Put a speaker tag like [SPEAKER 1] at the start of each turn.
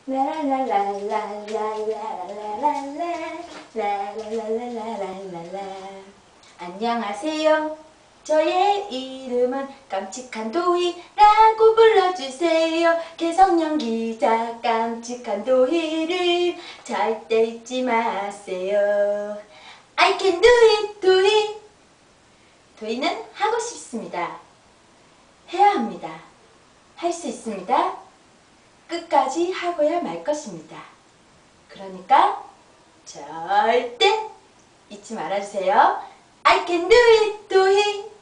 [SPEAKER 1] 안녕하세요. 저의 이름은 깜찍한 도희라고 불러주세요. 개성연 기자 깜찍한 도희를 절대 잊지 마세요. I can do it, 도희. 도희는 하고 싶습니다. 해야 합니다. 할 수 있습니다. 끝까지 하고야 말 것입니다. 그러니까 절대 잊지 말아주세요. I can do it, 도희.